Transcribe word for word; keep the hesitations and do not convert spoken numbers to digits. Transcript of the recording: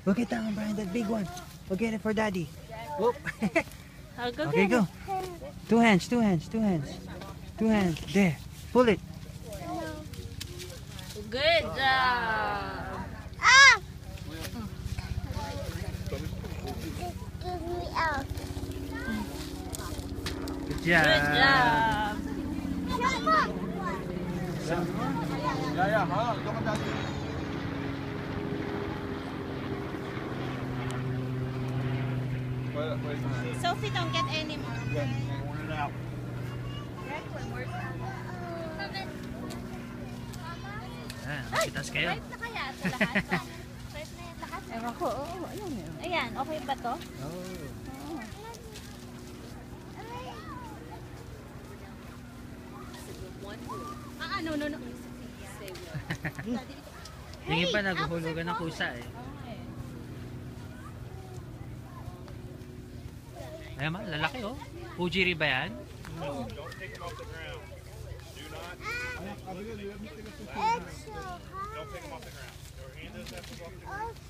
Go get that one, Brian, that big one. Go get it for daddy. Whoop. I'll go Okay, get go. it. Two hands, two hands, two hands. Two hands. There. Pull it. Good job. Ah! Give me out. Good job. Good job. Yeah, yeah, hold on. Look at that. Wait, wait. Sophie, don't get any more. Yeah, want it out. Ayan, makitas kayo. Right na kaya ito lahat? Right na yan lahat? Ewan ko, oo, ayun yun. Ayan, okay ba to? Oh. Ah, no, no, no. Yung iba naguhulugan ng kusa eh. Ayan ma, lalaki oh. Ujiri ba yan? Don't take them off the ground. Do not. It's so hard. Don't pick them off the ground. Your hand doesn't have to go off the ground. Oh,